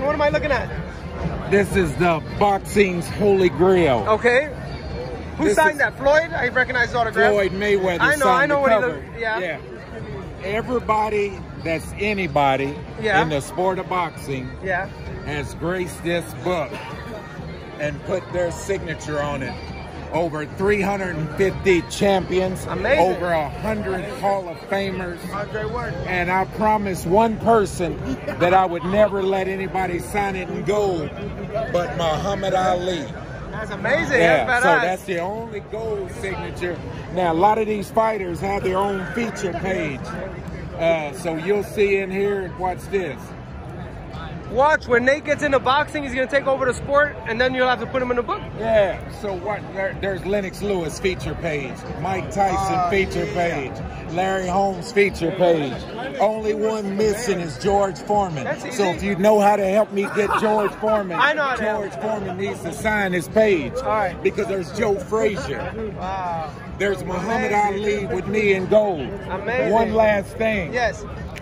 What am I looking at? This is the boxing's holy grail. Okay. Who signed that? Floyd? I recognize the autograph. Floyd Mayweather. I know what he does. Yeah. Everybody that's anybody in the sport of boxing has graced this book and put their signature on it. Over 350 champions, over 100 Hall of Famers, and I promised one person that I would never let anybody sign it in gold, but Muhammad Ali. That's amazing. Yeah, that's so that's the only gold signature. Now, a lot of these fighters have their own feature page. So you'll see in here, watch this. Watch, when Nate gets into boxing, he's going to take over the sport, and then you'll have to put him in a book. Yeah, so what? There's Lennox Lewis feature page, Mike Tyson feature page, Larry Holmes feature page. Only one missing is George Foreman. So if you know how to help me get George Foreman, I know George Foreman needs to sign his page. All right. Because there's Joe Frazier. Wow. There's Muhammad Ali with me in gold. Amazing. One last thing. Yes.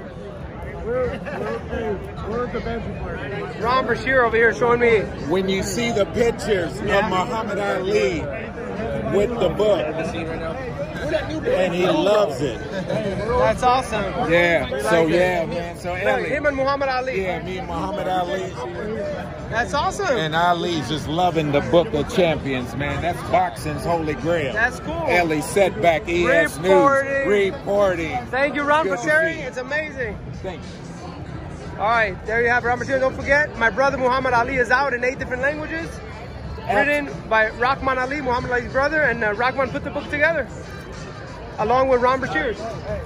Where's the benchmark? Ron Brashear over here showing me. When you see the pictures of Muhammad Ali with the book, and he loves it. That's awesome. Yeah, so yeah, man. So Ellie, him and Muhammad Ali. Yeah, me and Muhammad Ali. That's awesome. And Ali's just loving the Book of Champions, man. That's boxing's holy grail. That's cool. Ellie Setback, ES News, reporting. Thank you, Ron, for sharing. It's amazing. Thanks. All right, there you have it, Ron Brashear. Don't forget, my brother Muhammad Ali is out in 8 different languages. Written by Rahman Ali, Muhammad Ali's brother, and Rahman put the book together, along with Ron Brashear.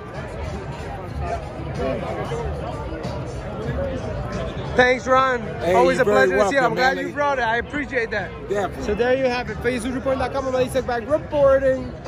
Thanks, Ron. Hey, always a pleasure to see you. I'm glad man. you brought it. I appreciate that. Yeah. So there you have it. FaceNewsReport.com. I'm Ali Setback reporting.